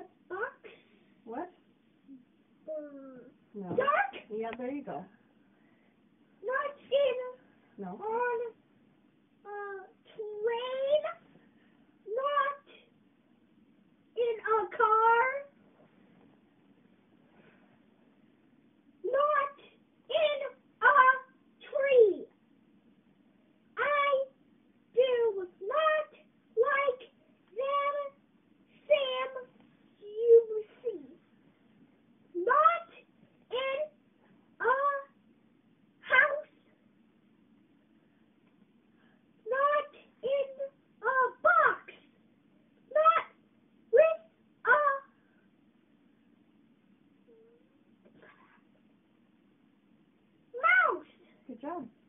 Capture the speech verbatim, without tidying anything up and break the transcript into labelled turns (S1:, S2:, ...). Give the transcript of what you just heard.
S1: box.
S2: What?
S1: Um,
S2: No.
S1: Dark.
S2: Yeah, there you go.
S1: Not in
S2: No.
S1: on a train. Not in a car. Not in a tree. I do not like them, Sam, you see. Not in a house. Not in a box. Not with a mouse.
S2: Good job.